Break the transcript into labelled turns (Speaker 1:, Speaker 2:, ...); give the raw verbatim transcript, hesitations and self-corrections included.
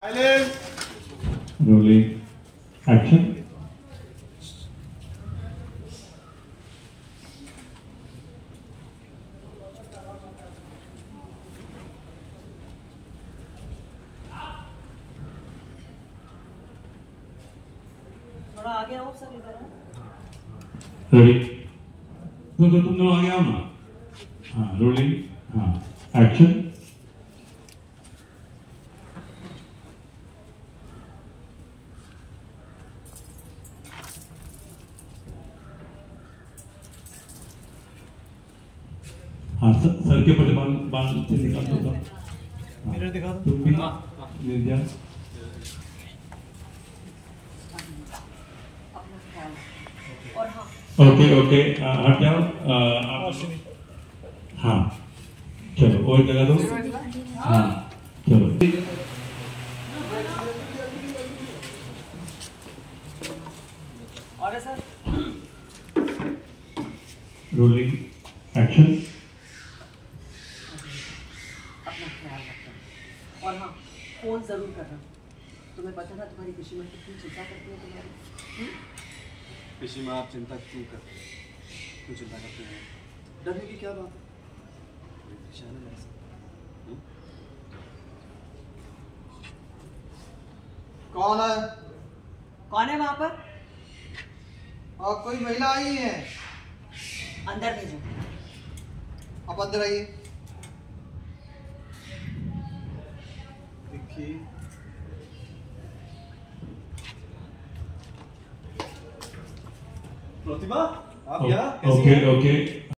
Speaker 1: Rolling. Action.
Speaker 2: थोड़ा आगे आओ सर, इधर आओ।
Speaker 1: रेडी? तो तो तुम लोग आगे आओ ना। हाँ, रोलिंग। हाँ, एक्शन। हाँ, सर, सर के ऊपर बाल बाल से निकाल दो।
Speaker 3: मिरर दिखा दो।
Speaker 1: तुम भी निर्जा।
Speaker 2: और हाँ
Speaker 1: ओके ओके, हट जाओ। हाँ चलो, और जगह दो। हाँ चलो।
Speaker 2: आगे सर।
Speaker 1: Rolling action.
Speaker 2: अपना ख्याल रखना। और हाँ, फोन जरूर करना। तुम्हें पता था तुम्हारी खुशी में कितनी चिंता करती है तुम्हारी।
Speaker 3: पिशी माँ, आप चिंता क्यों करते हैं? क्यों चिंता करते हैं? डरने की क्या बात है?
Speaker 4: कौन है?
Speaker 2: कौन है वहां पर?
Speaker 4: और कोई महिला आई है?
Speaker 2: अंदर भेजो।
Speaker 4: आप अंदर आइए। देखिए,
Speaker 3: प्रतिभा, आप यहाँ कैसी
Speaker 1: ओके
Speaker 3: हैं?
Speaker 1: ओके।